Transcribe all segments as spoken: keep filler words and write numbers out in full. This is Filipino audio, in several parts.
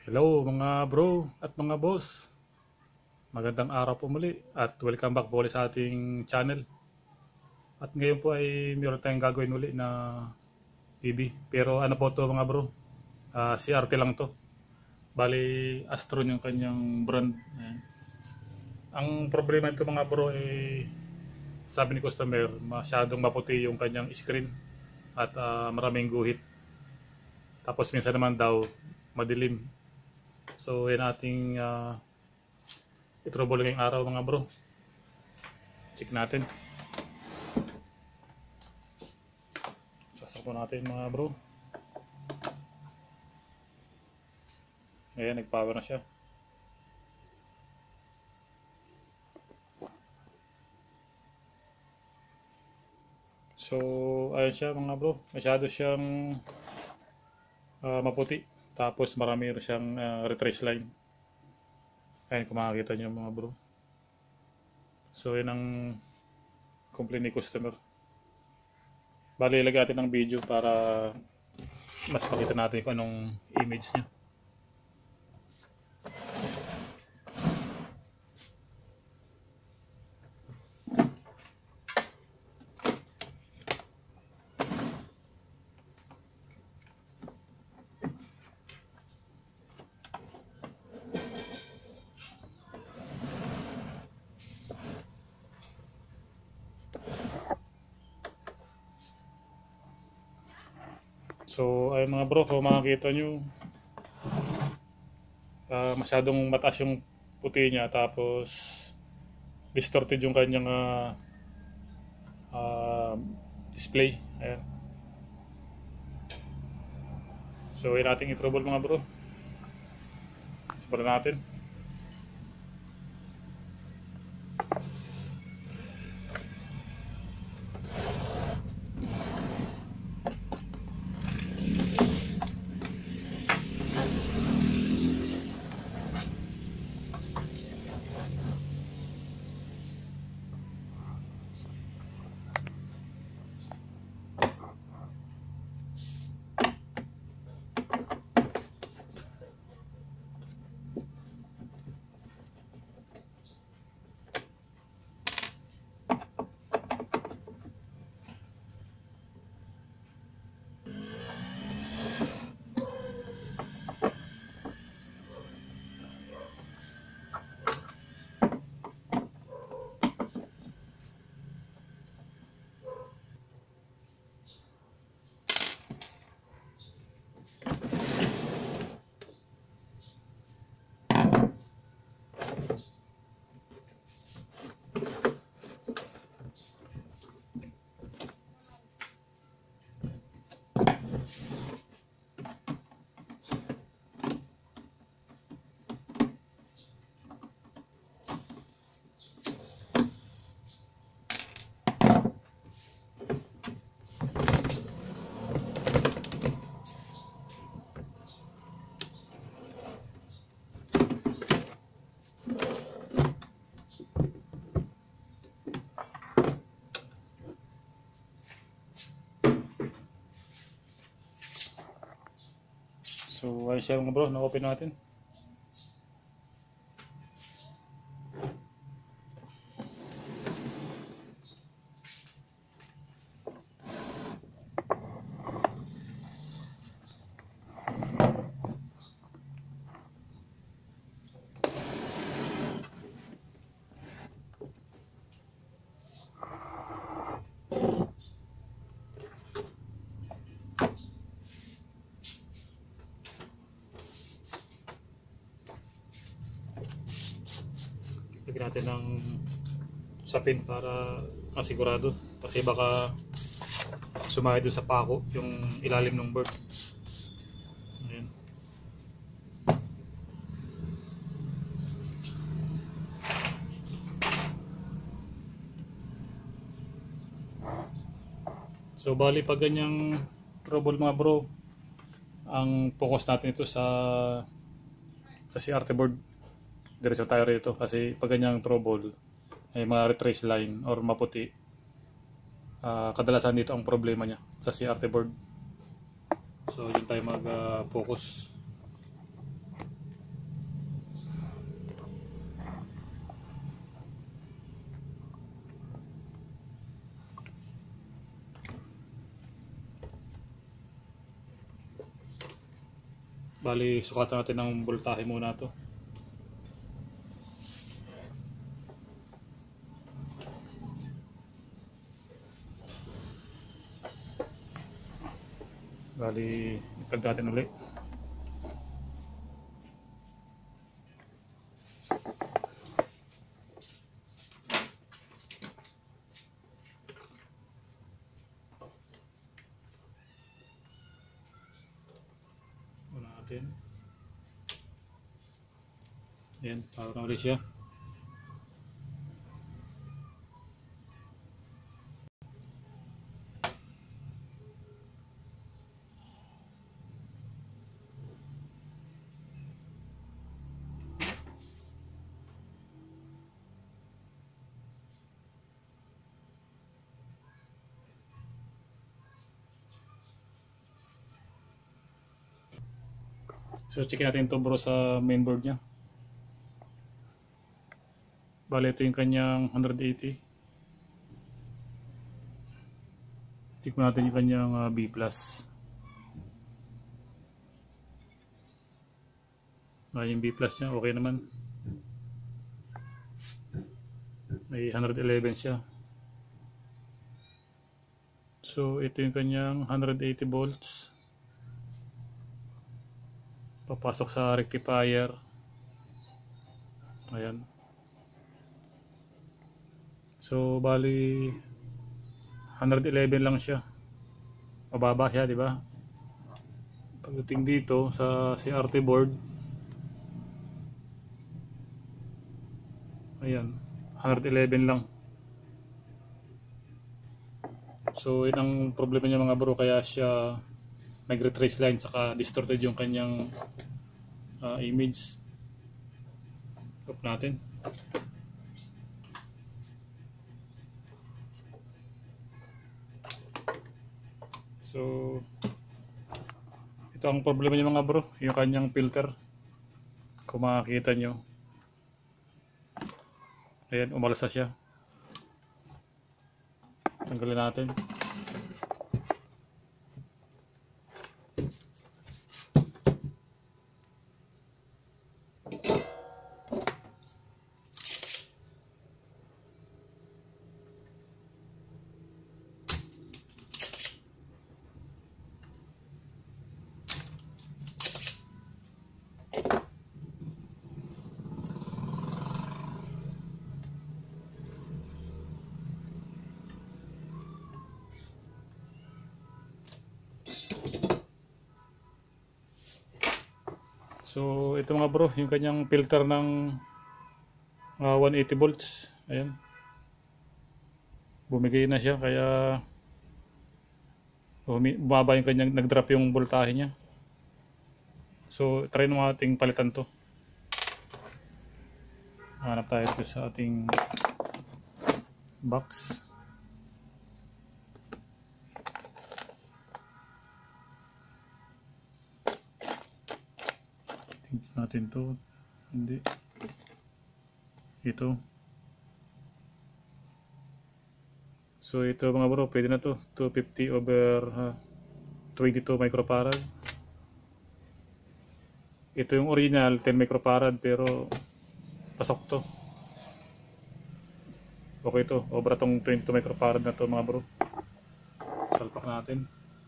Hello mga bro at mga boss. Magandang araw po muli at welcome back po ulit sa ating channel. At ngayon po ay meron tayong gagawin uli na T V. Pero ano po to mga bro? Uh, C R T lang to. Bali Astron yung kanyang brand. Ayan. Ang problema nito mga bro ay sabi ni customer masyadong maputi yung kanyang screen at uh, maraming guhit. Tapos minsan naman daw madilim. So yan ating uh, i-trouble ngayong araw mga bro. Check natin. Sasakto natin mga bro. Ayan, nag-power na siya. So ayun siya mga bro. Masyado siyang uh, maputi. Tapos marami rin siyang uh, retrace line. Ayan kung makakita nyo mga bro. So yun ang complaint ni customer. Bali ilagay natin ng video para mas makita natin kung anong image niya. So ayun mga bro, kung makikita nyo uh, masyadong mataas yung puti niya, tapos distorted yung kanyang uh, uh, display. Ayan. So yun natin i-trouble mga bro. Simulan natin. So ayun siya mga bro, na-open natin. Lagyan natin ng sapin para masigurado, kasi baka sumahay doon sa pako yung ilalim ng board. Ayan. So bali pag ganyang trouble mga bro, ang focus natin ito sa sa C R T board. Diretso tayo rito kasi pag ganyang trouble ay mga retrace line or maputi, uh, kadalasan dito ang problema niya sa C R T board. So yun tayo mag uh, focus. Bali, sukatan natin ng voltahe muna to. Bali, itag natin ulit. Yan, power na ulit siya. So, check natin ito bro sa mainboard niya. Bale, ito yung kanyang one eighty. Tignan natin yung kanyang uh, B plus. Ah, yung B plus niya, okay naman. May one eleven siya. So, ito yung kanyang one eighty volts. Papasok sa rectifier. Ayan. So, bali one eleven lang siya. Mababa siya, di ba? Pagdating dito sa C R T board, ayan, one eleven lang. So, yun ang problema niya mga bro, kaya siya nagre-trace line, saka distorted yung kanyang uh, image. Off natin. So, ito ang problema niya mga bro, yung kanyang filter. Kung makikita nyo, ayan, umalas na siya. Tanggalin natin. So, ito mga bro, yung kanyang filter ng uh, one eighty volts. Ayan. Bumigay na siya, kaya bumaba yung kanyang, nag-drop yung voltahe niya. So, try nung ating palitan to. Hanap tayo dito sa ating box. Tingnan natin to. Hindi. Ito. So, ito mga bro, pwede na to. two fifty over uh, twenty-two microfarad. Ito yung original, ten microfarad, pero pasok to. Okay to, obra tong twenty-two microfarad na to mga bro. Salpak natin.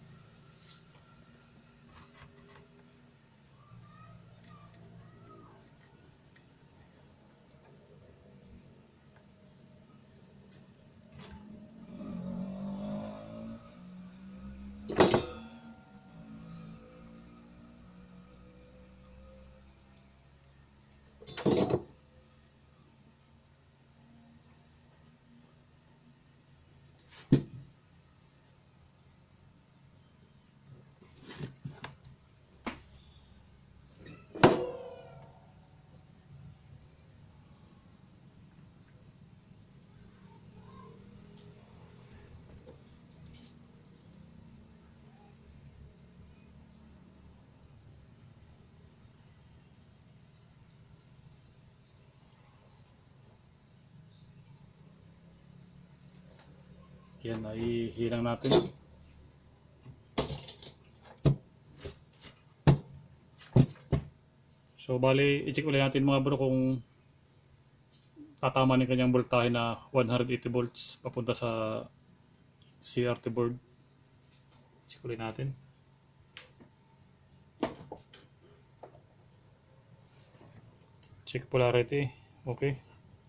Yan, ihilang natin. So bali, i-check ulit natin mga bro kung tatama ng kanyang voltahe na one hundred eighty volts papunta sa C R T board. Check ulit natin. Check polarity. Okay.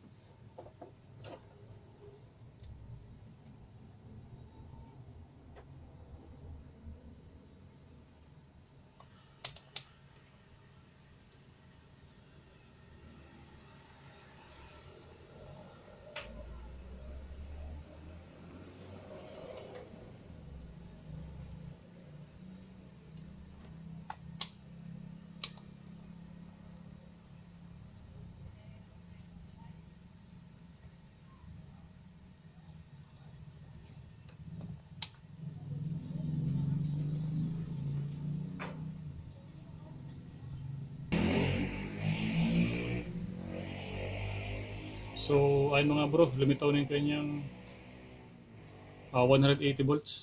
So, ayun mga bro, lumitaw na yung kanyang uh, one hundred eighty volts.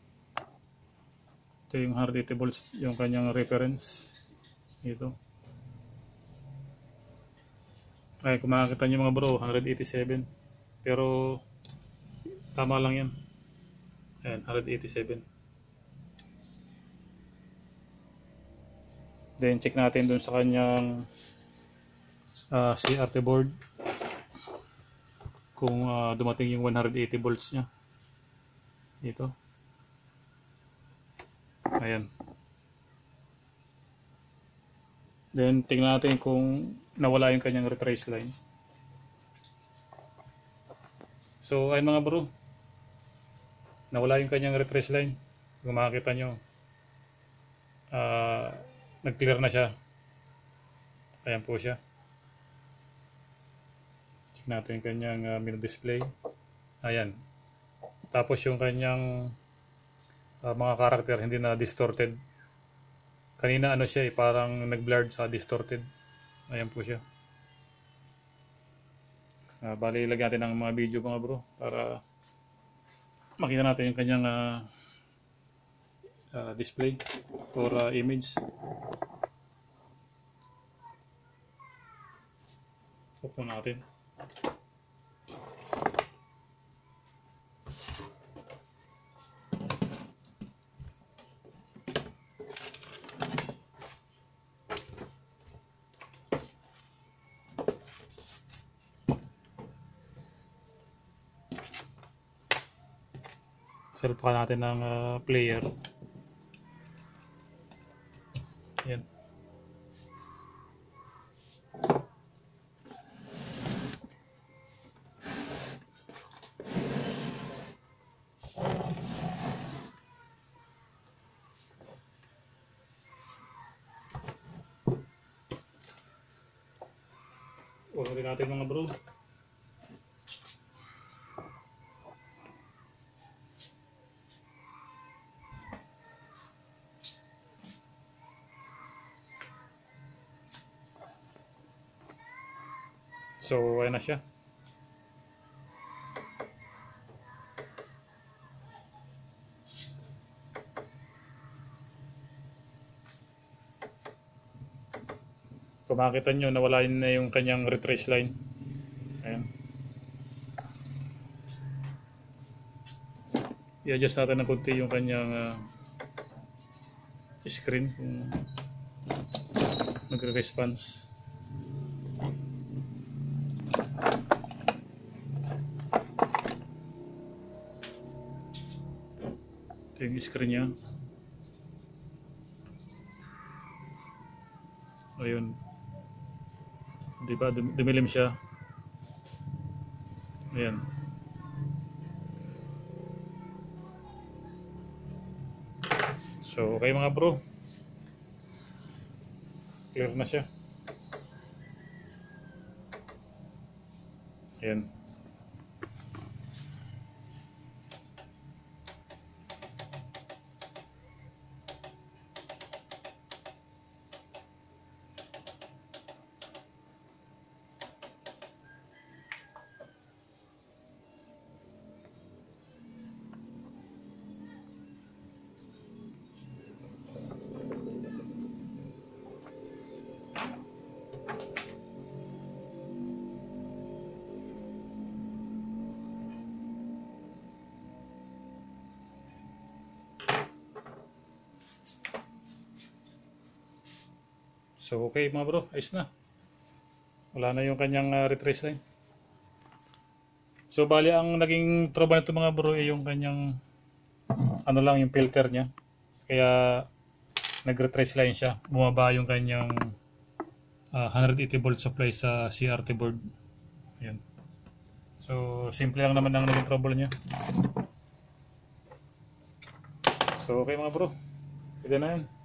Ito yung one hundred eighty volts, yung kanyang reference. Ito. Ay, kung makakita nyo mga bro, one hundred eighty-seven. Pero, tama lang yan. Ayan, one hundred eighty-seven. Then, check natin dun sa kanyang uh, C R T board. Kung uh, dumating yung one hundred eighty volts nya. Ito. Ayan. Then, tingnan natin kung nawala yung kanyang retrace line. So, ayun mga bro. Nawala yung kanyang retrace line. Kung makikita nyo, uh, nag-clear na siya. Ayan po siya. Check natin yung kanyang uh, menu display. Ayan. Tapos yung kanyang uh, mga karakter hindi na distorted. Kanina ano siya eh, parang nag-blurred sa distorted. Ayan po siya. Uh, bali, ilagyan natin ng mga video mga bro para makita natin yung kanyang uh, uh, display or uh, image. Opo natin. Salpakan natin ng uh, player. Yan. Ulitin natin mga bro. So, ayun na siya. Kung makikita nyo, nawala na yung kanyang retrace line. Ayan. I-adjust natin ng konti yung kanyang uh, screen kung nagre-response. Ito yung screen niya. Ayun. Diba? Dumilim siya. Ayan. So, okay mga bro. Clear na siya. Ayan. So okay mga bro, ayos na. Wala na yung kanyang uh, retrace line. So bali ang naging trouble nito mga bro ay yung kanyang ano lang yung filter niya. Kaya nag-retrace line siya. Bumaba yung kanyang uh, one eighty volt supply sa C R T board. Ayan. So simple lang naman ang naging trouble niya. So okay mga bro, pwede na yan.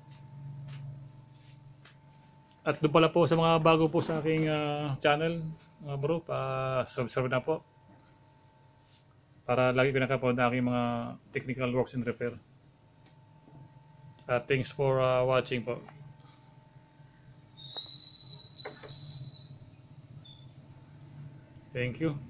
At doon pala po sa mga bago po sa aking uh, channel mga bro, pa-subscribe na po para lagi ko nakapanood na aking mga technical works and repair. Uh, thanks for uh, watching po. Thank you.